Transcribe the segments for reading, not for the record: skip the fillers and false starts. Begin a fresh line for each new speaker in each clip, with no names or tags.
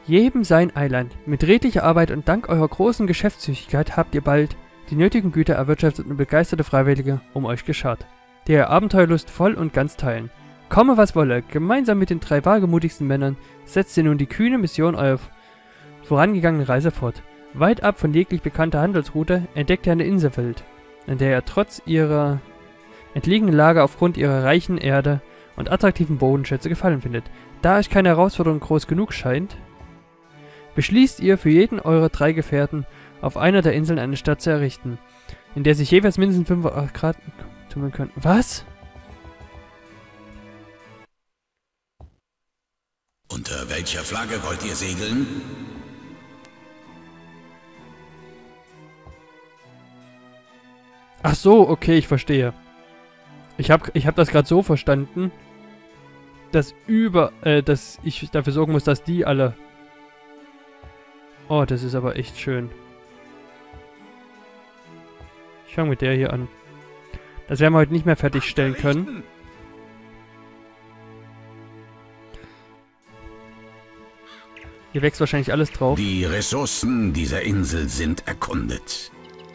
Jedem sein Eiland. Mit redlicher Arbeit und dank eurer großen Geschäftstüchtigkeit habt ihr bald die nötigen Güter erwirtschaftet und begeisterte Freiwillige um euch geschart, die ihr Abenteuerlust voll und ganz teilen. Komme was wolle, gemeinsam mit den 3 wagemutigsten Männern setzt ihr nun die kühne Mission eurer vorangegangenen Reise fort. Weit ab von jeglich bekannter Handelsroute entdeckt ihr eine Inselwelt, in der ihr trotz ihrer entlegenen Lage aufgrund ihrer reichen Erde und attraktiven Bodenschätze Gefallen findet. Da euch keine Herausforderung groß genug scheint, beschließt ihr für jeden eurer 3 Gefährten auf einer der Inseln eine Stadt zu errichten, in der sich jeweils mindestens 5 Grad tummeln können. Was?
Unter welcher Flagge wollt ihr segeln?
Ach so, okay, ich verstehe. Ich hab das gerade so verstanden, dass dass ich dafür sorgen muss, dass die alle... Oh, das ist aber echt schön. Ich fange mit der hier an. Das werden wir heute nicht mehr fertigstellen können. Hier wächst wahrscheinlich alles drauf.
Die Ressourcen dieser Insel sind erkundet.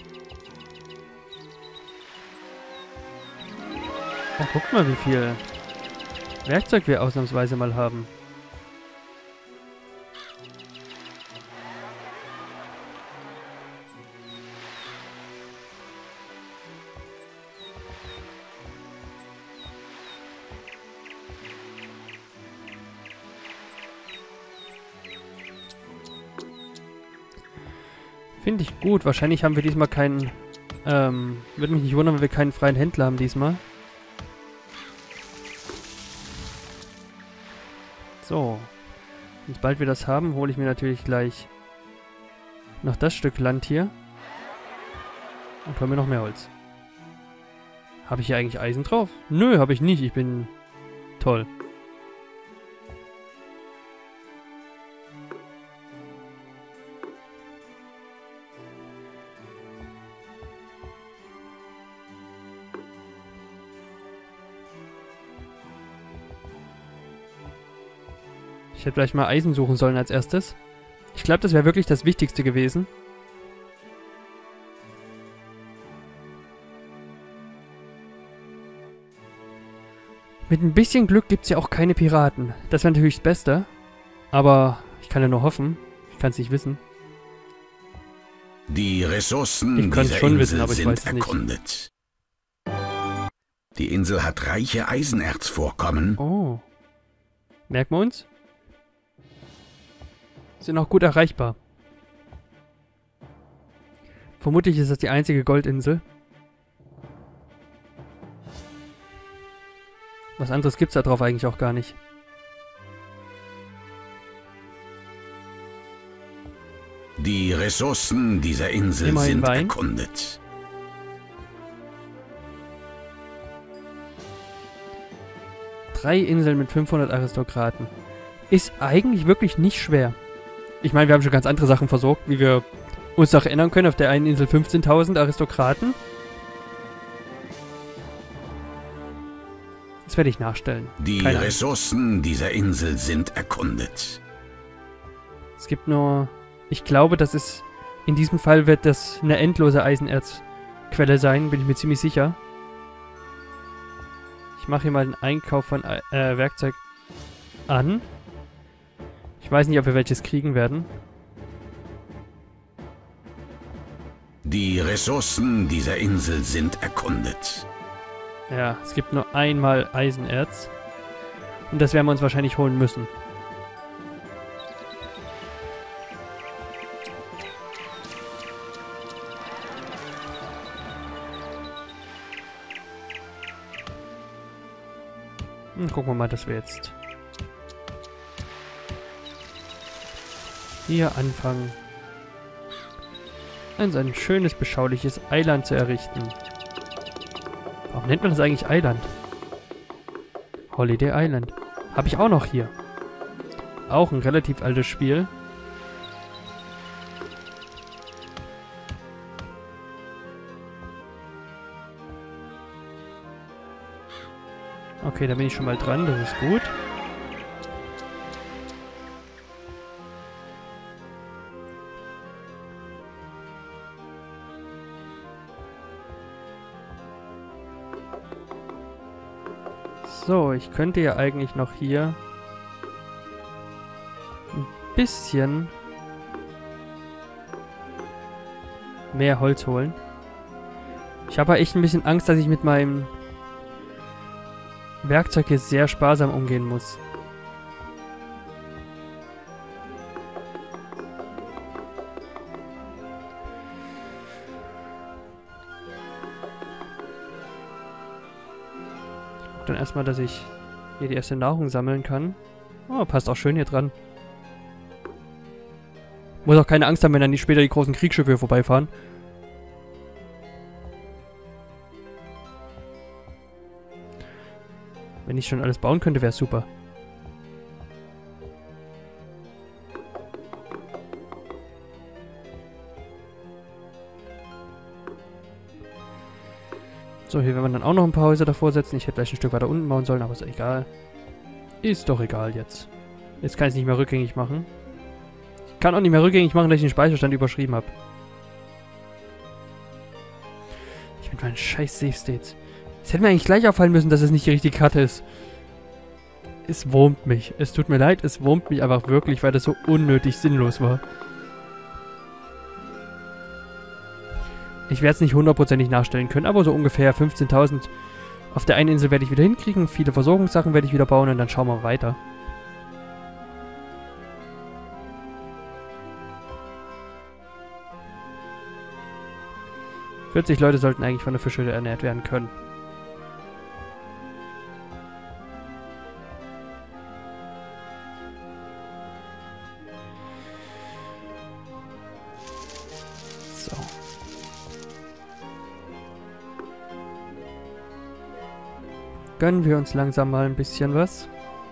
Oh, guck mal, wie viel Werkzeug wir ausnahmsweise mal haben. Finde ich gut. Wahrscheinlich haben wir diesmal keinen... würde mich nicht wundern, wenn wir keinen freien Händler haben diesmal. So. Und sobald wir das haben, hole ich mir natürlich gleich noch das Stück Land hier. Und hole mir noch mehr Holz. Habe ich hier eigentlich Eisen drauf? Nö, habe ich nicht. Ich bin toll. Ich hätte vielleicht mal Eisen suchen sollen als erstes. Ich glaube, das wäre wirklich das Wichtigste gewesen. Mit ein bisschen Glück gibt es ja auch keine Piraten. Das wäre natürlich das Beste. Aber ich kann ja nur hoffen. Ich kann es nicht wissen.
Die Ressourcen
dieser
Insel
wissen, aber ich weiß
sind
es
erkundet. Die Insel hat reiche Eisenerzvorkommen.
Oh. Merken wir uns? Sind auch gut erreichbar. Vermutlich ist das die einzige Goldinsel. Was anderes gibt's da drauf eigentlich auch gar nicht.
Die Ressourcen dieser Insel
Immerhin
sind
Wein.
erkundet.
Drei Inseln mit 500 Aristokraten. Ist eigentlich wirklich nicht schwer. Ich meine, wir haben schon ganz andere Sachen versorgt, wie wir uns noch erinnern können. Auf der einen Insel 15.000 Aristokraten. Das werde ich nachstellen.
Die Ressourcen dieser Insel sind erkundet.
Es gibt nur... Ich glaube, das ist... In diesem Fall wird das eine endlose Eisenerzquelle sein, bin ich mir ziemlich sicher. Ich mache hier mal den Einkauf von Werkzeug an. Ich weiß nicht, ob wir welches kriegen werden.
Die Ressourcen dieser Insel sind erkundet.
Ja, es gibt nur einmal Eisenerz. Und das werden wir uns wahrscheinlich holen müssen. Gucken wir mal, dass wir jetzt hier anfangen, ein schönes, beschauliches Eiland zu errichten. Warum nennt man das eigentlich Eiland? Holiday Island. Habe ich auch noch hier. Auch ein relativ altes Spiel. Okay, da bin ich schon mal dran, das ist gut. So, ich könnte ja eigentlich noch hier ein bisschen mehr Holz holen. Ich habe echt ein bisschen Angst, dass ich mit meinem Werkzeug hier sehr sparsam umgehen muss. Dann erstmal, dass ich hier die erste Nahrung sammeln kann. Oh, passt auch schön hier dran. Muss auch keine Angst haben, wenn dann nicht später die großen Kriegsschiffe hier vorbeifahren. Wenn ich schon alles bauen könnte, wäre es super. So, hier werden wir dann auch noch ein paar Häuser davor setzen. Ich hätte gleich ein Stück weiter unten bauen sollen, aber ist egal. Ist doch egal jetzt. Jetzt kann ich es nicht mehr rückgängig machen. Ich kann auch nicht mehr rückgängig machen, dass ich den Speicherstand überschrieben habe. Ich mit meinen scheiß Save States. Es hätte mir eigentlich gleich auffallen müssen, dass es nicht die richtige Karte ist. Es wurmt mich. Es tut mir leid, es wurmt mich einfach wirklich, weil das so unnötig sinnlos war. Ich werde es nicht hundertprozentig nachstellen können, aber so ungefähr 15.000 auf der einen Insel werde ich wieder hinkriegen. Viele Versorgungssachen werde ich wieder bauen und dann schauen wir weiter. ...40 Leute sollten eigentlich von der Fischhütte ernährt werden können. So. Gönnen wir uns langsam mal ein bisschen was.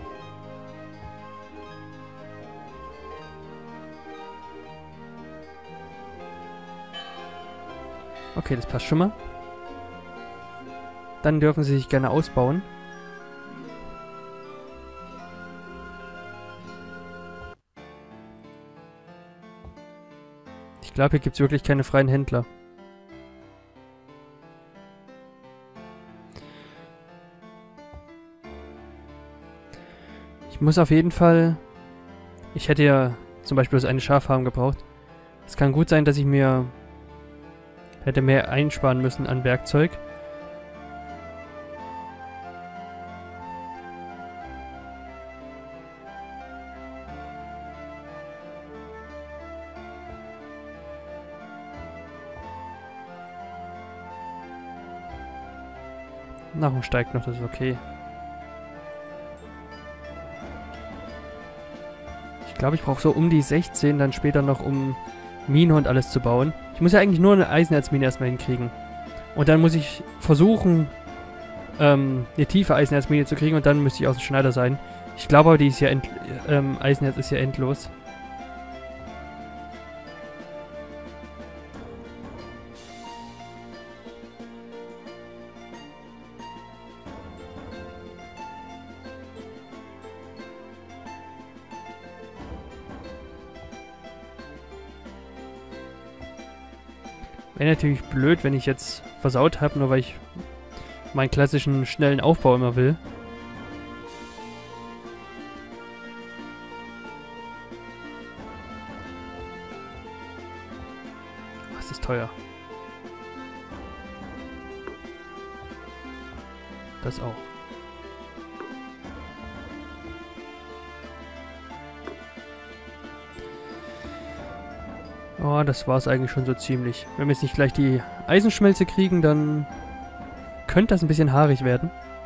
Okay, das passt schon mal. Dann dürfen sie sich gerne ausbauen. Ich glaube, hier gibt es wirklich keine freien Händler. Ich muss auf jeden Fall... Ich hätte ja zum Beispiel bloß eine Schaffarm gebraucht. Es kann gut sein, dass ich mir... hätte mehr einsparen müssen an Werkzeug. Nahrung steigt noch, das ist okay. Ich glaube, ich brauche so um die 16 dann später noch, um Mine und alles zu bauen. Ich muss ja eigentlich nur eine Eisenerzmine erstmal hinkriegen. Und dann muss ich versuchen, eine tiefe Eisenerzmine zu kriegen und dann müsste ich aus dem Schneider sein. Ich glaube aber, die ist ja Eisenerz ist ja endlos. Wäre natürlich blöd, wenn ich jetzt versaut habe, nur weil ich meinen klassischen schnellen Aufbau immer will. Das ist teuer. Das auch. Oh, das war es eigentlich schon so ziemlich. Wenn wir jetzt nicht gleich die Eisenschmelze kriegen, dann könnte das ein bisschen haarig werden.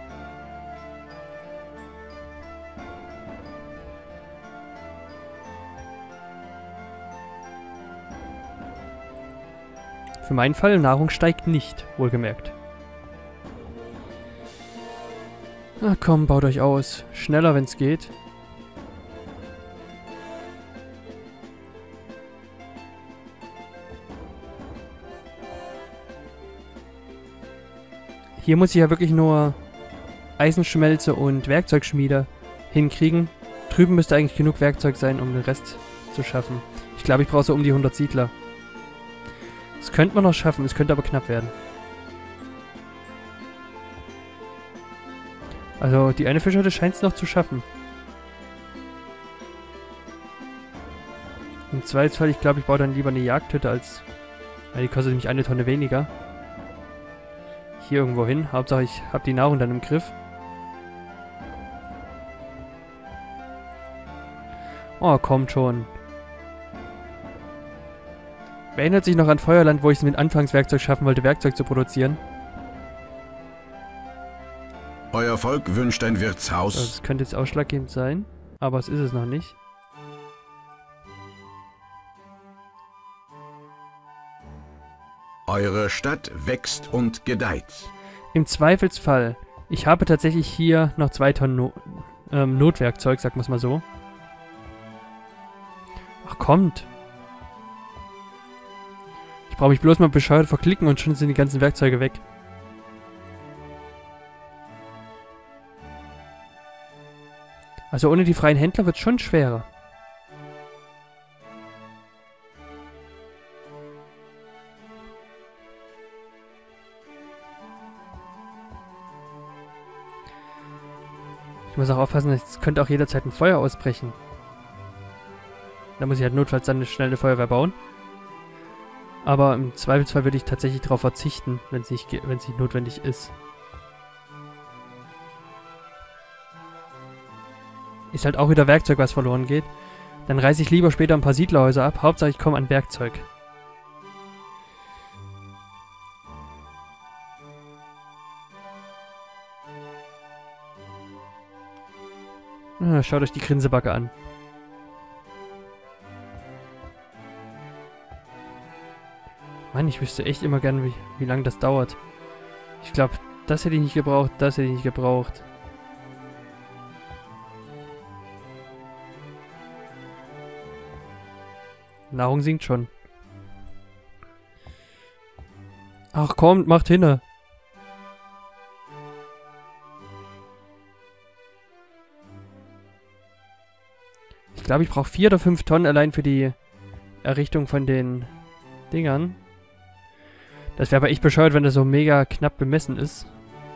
Für meinen Fall, Nahrung steigt nicht, wohlgemerkt. Ach komm, baut euch aus. Schneller, wenn es geht. Hier muss ich ja wirklich nur Eisenschmelze und Werkzeugschmiede hinkriegen. Drüben müsste eigentlich genug Werkzeug sein, um den Rest zu schaffen. Ich glaube, ich brauche so um die 100 Siedler. Das könnte man noch schaffen, es könnte aber knapp werden. Also die eine Fischhütte scheint es noch zu schaffen. Im Zweifelsfall, ich glaube, ich baue dann lieber eine Jagdhütte als... Ja, die kostet nämlich 1 Tonne weniger. Hier irgendwo hin. Hauptsache, ich habe die Nahrung dann im Griff. Oh, kommt schon. Wer erinnert sich noch an Feuerland, wo ich es mit Anfangswerkzeug schaffen wollte, Werkzeug zu produzieren?
Euer Volk wünscht ein
So,
Wirtshaus.
das könnte jetzt ausschlaggebend sein, aber es ist es noch nicht.
Eure Stadt wächst und gedeiht.
Im Zweifelsfall, ich habe tatsächlich hier noch 2 Tonnen Notwerkzeug, sagen wir es mal so. Ach, kommt. Ich brauche mich bloß mal bescheuert verklicken und schon sind die ganzen Werkzeuge weg. Also ohne die freien Händler wird es schon schwerer. Ich muss auch aufpassen, es könnte auch jederzeit ein Feuer ausbrechen. Da muss ich halt notfalls dann schnell eine Feuerwehr bauen. Aber im Zweifelsfall würde ich tatsächlich darauf verzichten, wenn es nicht notwendig ist. Ist halt auch wieder Werkzeug, was verloren geht. Dann reiße ich lieber später ein paar Siedlerhäuser ab. Hauptsache ich komme an Werkzeug. Schaut euch die Grinsebacke an. Mann, ich wüsste echt immer gern, wie lange das dauert. Ich glaube, das hätte ich nicht gebraucht, das hätte ich nicht gebraucht. Nahrung sinkt schon. Ach kommt, macht hinne. Ich glaube, ich brauche 4 oder 5 Tonnen allein für die Errichtung von den Dingern. Das wäre aber echt bescheuert, wenn das so mega knapp bemessen ist.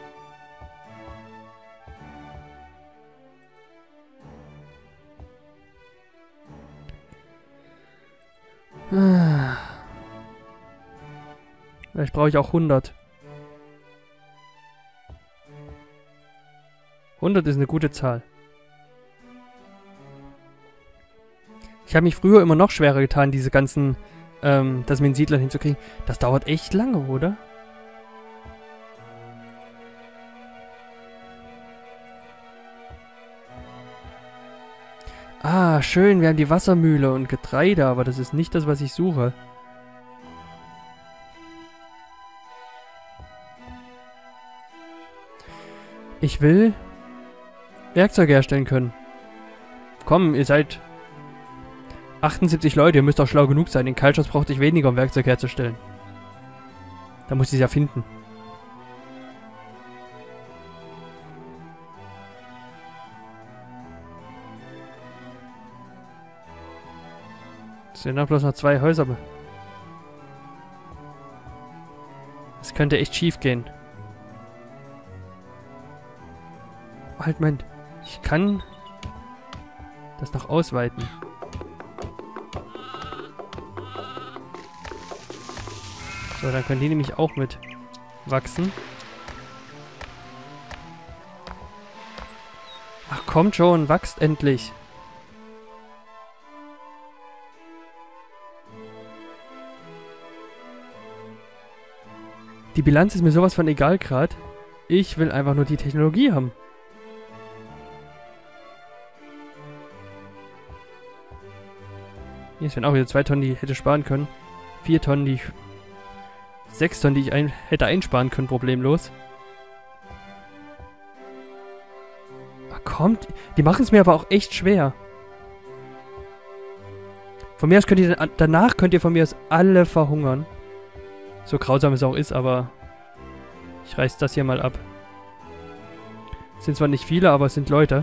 Vielleicht brauche ich auch 100. 100 ist eine gute Zahl. Ich habe mich früher immer noch schwerer getan, diese ganzen, das mit den Siedlern hinzukriegen. Das dauert echt lange, oder? Ah, schön, wir haben die Wassermühle und Getreide, aber das ist nicht das, was ich suche. Ich will Werkzeuge herstellen können. Komm, ihr seid 78 Leute, ihr müsst auch schlau genug sein. Den Kaltschuss brauchte ich weniger, um Werkzeug herzustellen. Da muss ich es ja finden. Es sind auch bloß noch 2 Häuser. Das könnte echt schief gehen. Halt, Moment. Ich kann das noch ausweiten. So, dann können die nämlich auch mit wachsen. Ach, kommt schon, wachst endlich. Die Bilanz ist mir sowas von egal gerade. Ich will einfach nur die Technologie haben. Hier sind auch wieder 2 Tonnen, die ich hätte sparen können. 4 Tonnen, die ich... 6 Tonnen, die ich hätte einsparen können, problemlos. Ach, kommt. Die machen es mir aber auch echt schwer. Von mir aus könnt ihr... Danach könnt ihr von mir aus alle verhungern. So grausam es auch ist, aber... Ich reiß das hier mal ab. Es sind zwar nicht viele, aber es sind Leute.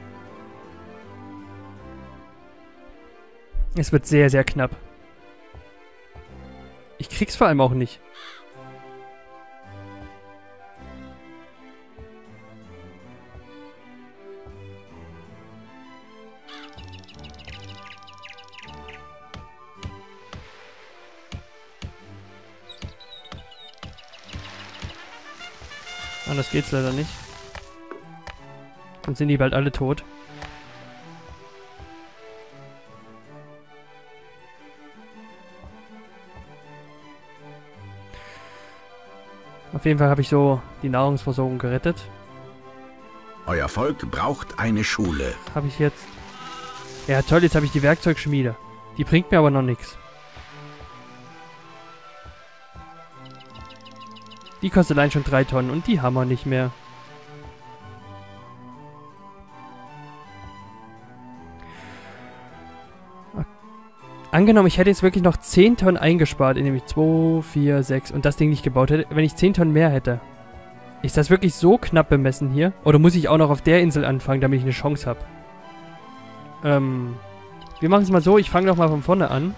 Es wird sehr, sehr knapp. Ich krieg's vor allem auch nicht. Anders geht's leider nicht. Dann sind die bald alle tot. Auf jeden Fall habe ich so die Nahrungsversorgung gerettet.
Euer Volk braucht eine Schule.
Habe ich jetzt. Ja toll, jetzt habe ich die Werkzeugschmiede. Die bringt mir aber noch nichts. Die kostet allein schon 3 Tonnen und die haben wir nicht mehr. Angenommen, ich hätte jetzt wirklich noch 10 Tonnen eingespart, indem ich 2, 4, 6 und das Ding nicht gebaut hätte. Wenn ich 10 Tonnen mehr hätte. Ist das wirklich so knapp bemessen hier? Oder muss ich auch noch auf der Insel anfangen, damit ich eine Chance habe? Wir machen es mal so, ich fange doch mal von vorne an.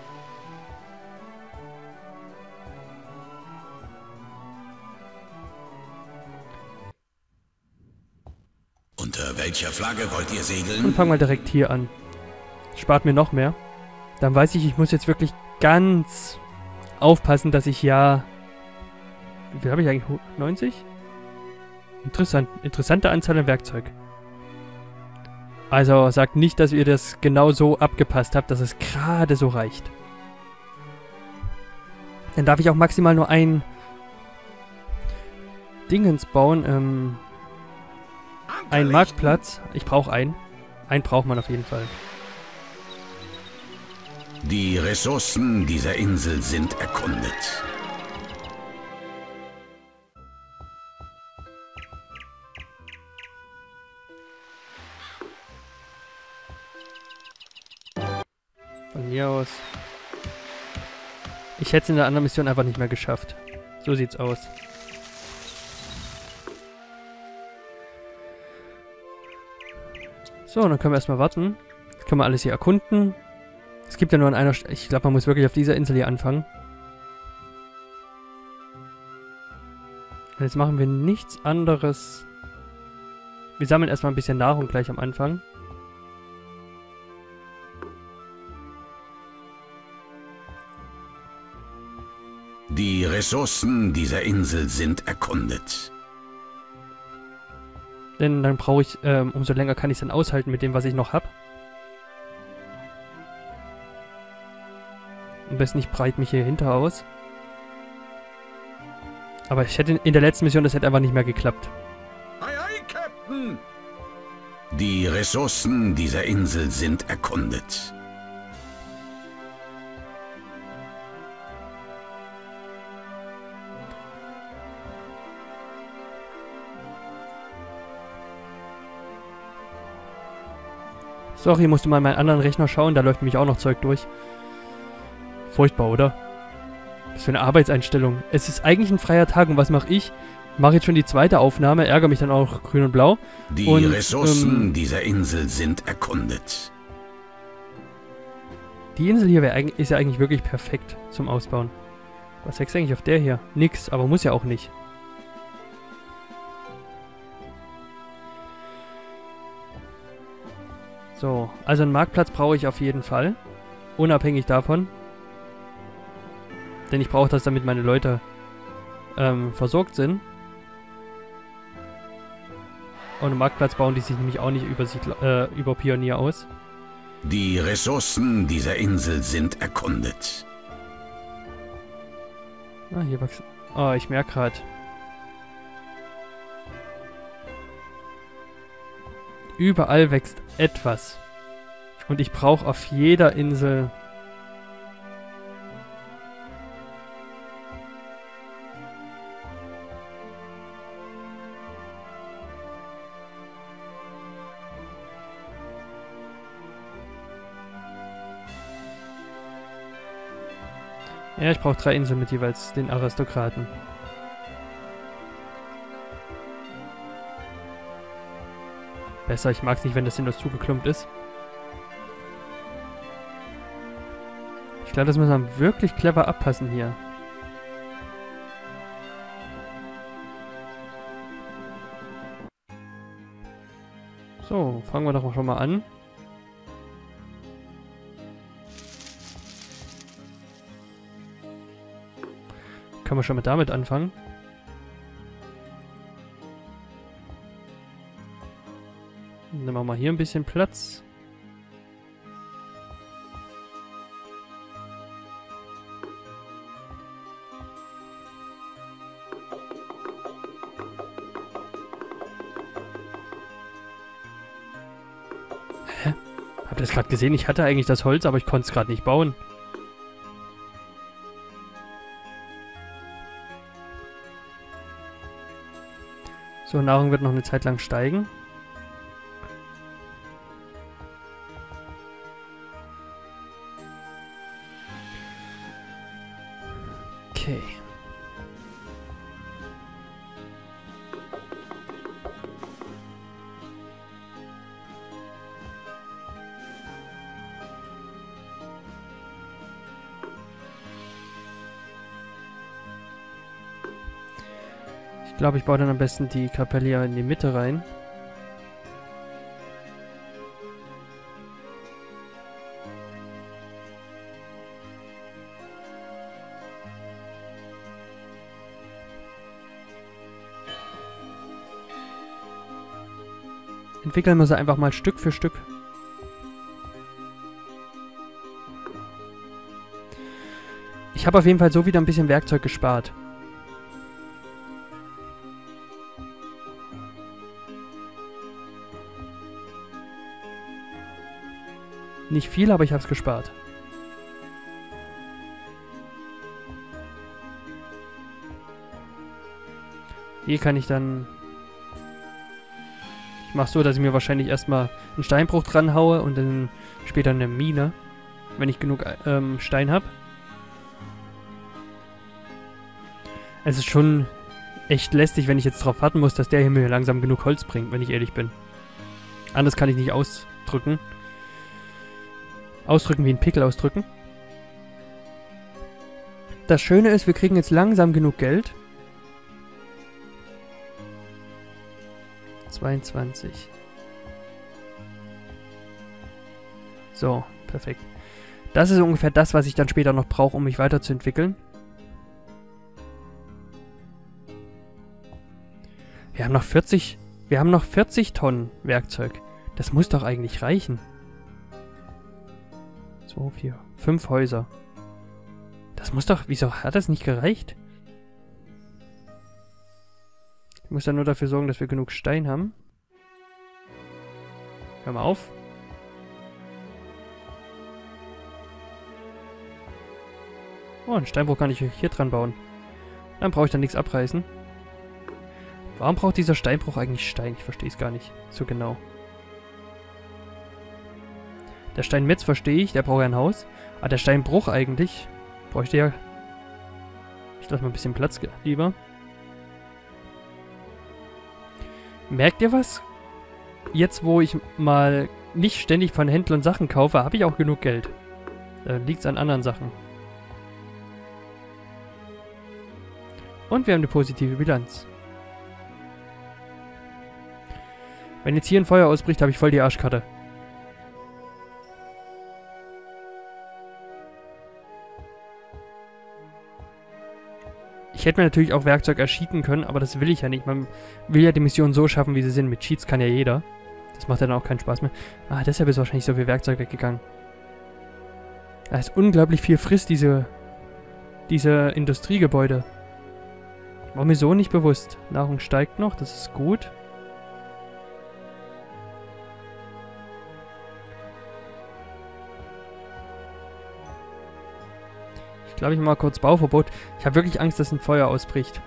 Unter welcher Flagge wollt ihr segeln?
Und fange mal direkt hier an. Spart mir noch mehr. Dann weiß ich, ich muss jetzt wirklich ganz aufpassen, dass ich ja... Wie viel habe ich eigentlich? 90? Interessante Anzahl an Werkzeug. Also sagt nicht, dass ihr das genau so abgepasst habt, dass es gerade so reicht. Dann darf ich auch maximal nur ein Dingens bauen. Einen Marktplatz. Ich brauche einen. Einen braucht man auf jeden Fall.
Die Ressourcen dieser Insel sind erkundet.
Von mir aus. Ich hätte es in der anderen Mission einfach nicht mehr geschafft. So sieht's aus. So, dann können wir erstmal warten. Jetzt können wir alles hier erkunden. Es gibt ja nur an einer Stelle. Ich glaube, man muss wirklich auf dieser Insel hier anfangen. Und jetzt machen wir nichts anderes. Wir sammeln erstmal ein bisschen Nahrung gleich am Anfang.
Die Ressourcen dieser Insel sind erkundet.
Denn dann brauche ich, umso länger kann ich es dann aushalten mit dem, was ich noch habe. Am besten ich breite mich hier hinter aus. Aber ich hätte in der letzten Mission, das hätte einfach nicht mehr geklappt.
Ei, ei, Captain! Die Ressourcen dieser Insel sind erkundet.
Sorry, ich musste mal in meinen anderen Rechner schauen, da läuft nämlich auch noch Zeug durch. Furchtbar, oder? Was für eine Arbeitseinstellung. Es ist eigentlich ein freier Tag und was mache ich? Mache jetzt schon die zweite Aufnahme, ärgere mich dann auch grün und blau.
Die Ressourcen dieser Insel sind erkundet.
Die Insel hier ist ja eigentlich wirklich perfekt zum Ausbauen. Was wächst eigentlich auf der hier? Nix, aber muss ja auch nicht. So, also einen Marktplatz brauche ich auf jeden Fall. Unabhängig davon. Denn ich brauche das, damit meine Leute versorgt sind. Und einen Marktplatz bauen die sich nämlich auch nicht über Pionier aus.
Die Ressourcen dieser Insel sind erkundet.
Ah, hier wachsen... Oh, ich merke gerade. Überall wächst etwas. Und ich brauche auf jeder Insel... Ja, ich brauche 3 Inseln mit jeweils den Aristokraten. Besser, ich mag es nicht, wenn das sinnlos zugeklumpt ist. Ich glaube, das muss man wirklich clever abpassen hier. So, fangen wir doch schon mal an. Können wir schon mal damit anfangen. Nehmen wir mal hier ein bisschen Platz. Hä? Habt ihr das gerade gesehen? Ich hatte eigentlich das Holz, aber ich konnte es gerade nicht bauen. So, Nahrung wird noch eine Zeit lang steigen. Okay. Ich glaube, ich baue dann am besten die Kapelle hier in die Mitte rein. Entwickeln wir sie einfach mal Stück für Stück. Ich habe auf jeden Fall so wieder ein bisschen Werkzeug gespart. Nicht viel, aber ich habe es gespart. Hier kann ich dann... Ich mache so, dass ich mir wahrscheinlich erstmal einen Steinbruch dran haue und dann später eine Mine, wenn ich genug Stein habe. Es ist schon echt lästig, wenn ich jetzt darauf warten muss, dass der hier mir langsam genug Holz bringt, wenn ich ehrlich bin. Anders kann ich nicht ausdrücken. Ausdrücken wie ein Pickel ausdrücken. Das Schöne ist, wir kriegen jetzt langsam genug Geld. 22. So, perfekt. Das ist ungefähr das, was ich dann später noch brauche, um mich weiterzuentwickeln. Wir haben noch 40 Tonnen Werkzeug. Das muss doch eigentlich reichen. 2, 4, 5 Häuser. Das muss doch... Wieso hat das nicht gereicht? Ich muss dann nur dafür sorgen, dass wir genug Stein haben. Hör mal auf. Oh, einen Steinbruch kann ich hier dran bauen. Dann brauche ich dann nichts abreißen. Warum braucht dieser Steinbruch eigentlich Stein? Ich verstehe es gar nicht so genau. Der Steinmetz verstehe ich, der braucht ja ein Haus. Aber der Steinbruch eigentlich bräuchte ja... Ich lasse mal ein bisschen Platz lieber. Merkt ihr was? Jetzt, wo ich mal nicht ständig von Händlern Sachen kaufe, habe ich auch genug Geld. Da liegt es an anderen Sachen. Und wir haben eine positive Bilanz. Wenn jetzt hier ein Feuer ausbricht, habe ich voll die Arschkarte. Ich hätte mir natürlich auch Werkzeug erscheaten können, aber das will ich ja nicht. Man will ja die Mission so schaffen, wie sie sind. Mit Cheats kann ja jeder. Das macht ja dann auch keinen Spaß mehr. Ah, deshalb ist wahrscheinlich so viel Werkzeug weggegangen. Da ist unglaublich viel Frist, diese Industriegebäude. War mir so nicht bewusst. Nahrung steigt noch, das ist gut. Ich glaube, ich mache mal kurz Bauverbot. Ich habe wirklich Angst, dass ein Feuer ausbricht.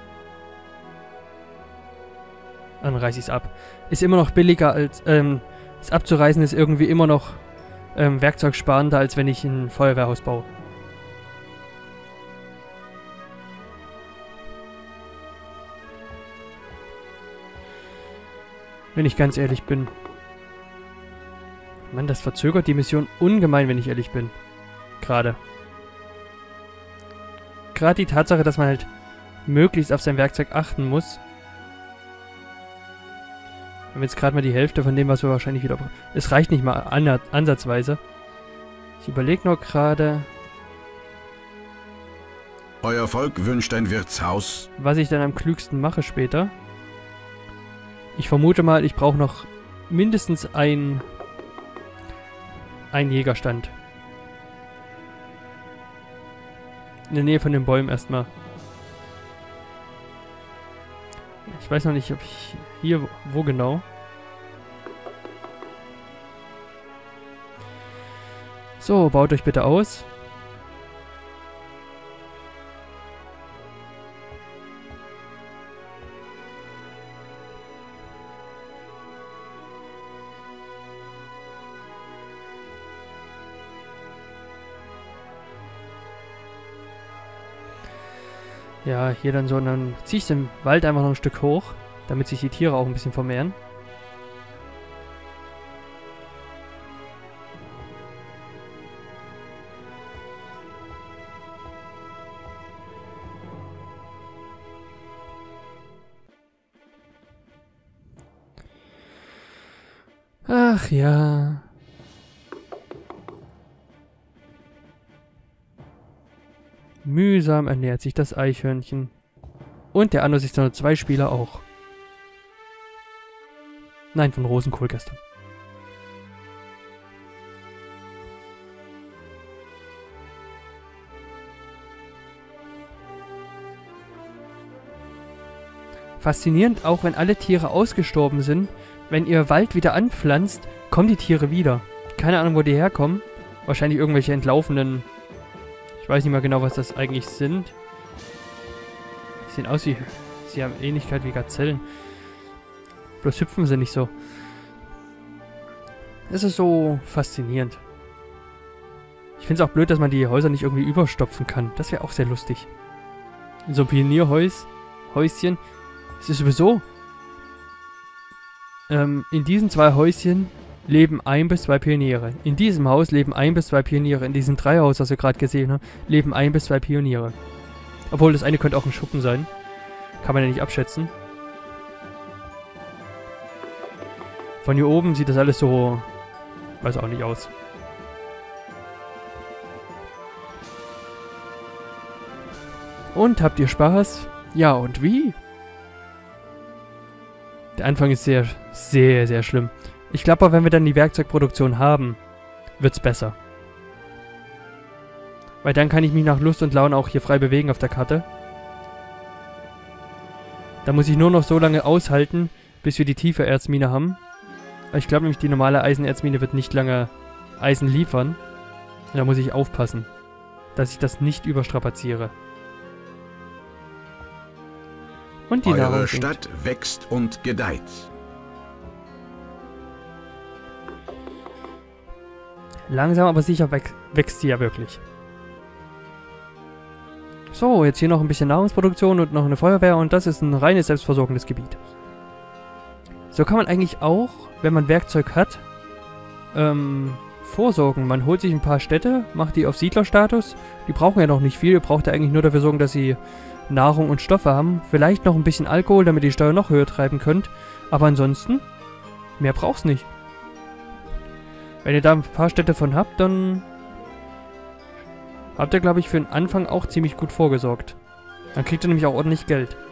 Dann reiße ich es ab. Ist immer noch billiger als... es abzureißen ist irgendwie immer noch werkzeugsparender, als wenn ich ein Feuerwehrhaus baue. Wenn ich ganz ehrlich bin. Mann, das verzögert die Mission ungemein, wenn ich ehrlich bin. Gerade. gerade die Tatsache, dass man halt möglichst auf sein Werkzeug achten muss. Wir haben jetzt gerade mal die Hälfte von dem, was wir wahrscheinlich wieder... Es reicht nicht mal ansatzweise. Ich überlege nur gerade...
Euer Volk wünscht ein Wirtshaus.
Was ich dann am klügsten mache später. Ich vermute mal, ich brauche noch mindestens einen Jägerstand. In der Nähe von den Bäumen erstmal. Ich weiß noch nicht, ob ich hier... Wo genau? So, baut euch bitte aus. Ja, hier dann so, und dann ziehe ich den Wald einfach noch ein Stück hoch, damit sich die Tiere auch ein bisschen vermehren. Ach ja. Mühsam ernährt sich das Eichhörnchen. Und der Anno 602 Spieler auch. Nein, von Rosenkohl gestern. Faszinierend, auch wenn alle Tiere ausgestorben sind, wenn ihr Wald wieder anpflanzt, kommen die Tiere wieder. Keine Ahnung, wo die herkommen. Wahrscheinlich irgendwelche entlaufenen... Ich weiß nicht mal genau, was das eigentlich sind. Die sehen aus wie... Sie haben Ähnlichkeit wie Gazellen. Bloß hüpfen sie nicht so. Es ist so faszinierend. Ich finde es auch blöd, dass man die Häuser nicht irgendwie überstopfen kann. Das wäre auch sehr lustig. In so einem Pionierhäuschen. Es ist sowieso... in diesen 2 Häuschen leben 1 bis 2 Pioniere. In diesem Haus leben 1 bis 2 Pioniere. In diesem 3 Haus, was wir gerade gesehen haben, leben 1 bis 2 Pioniere. Obwohl, das eine könnte auch ein Schuppen sein. Kann man ja nicht abschätzen. Von hier oben sieht das alles so... Weiß auch nicht aus. Und, habt ihr Spaß? Ja, und wie? Der Anfang ist sehr, sehr, sehr schlimm. Ich glaube, wenn wir dann die Werkzeugproduktion haben, wird's besser. Weil dann kann ich mich nach Lust und Laune auch hier frei bewegen auf der Karte. Da muss ich nur noch so lange aushalten, bis wir die tiefe Erzmine haben. Ich glaube nämlich, die normale Eisenerzmine wird nicht lange Eisen liefern. Und da muss ich aufpassen, dass ich das nicht überstrapaziere. Und die
Eure Stadt wächst und gedeiht.
Langsam aber sicher wächst sie ja wirklich. So, jetzt hier noch ein bisschen Nahrungsproduktion und noch eine Feuerwehr und das ist ein reines selbstversorgendes Gebiet. So kann man eigentlich auch, wenn man Werkzeug hat, vorsorgen. Man holt sich ein paar Städte, macht die auf Siedlerstatus. Die brauchen ja noch nicht viel, ihr braucht ja eigentlich nur dafür sorgen, dass sie Nahrung und Stoffe haben. Vielleicht noch ein bisschen Alkohol, damit ihr die Steuer noch höher treiben könnt. Aber ansonsten, mehr braucht's nicht. Wenn ihr da ein paar Städte von habt, dann habt ihr, glaube ich, für den Anfang auch ziemlich gut vorgesorgt. Dann kriegt ihr nämlich auch ordentlich Geld.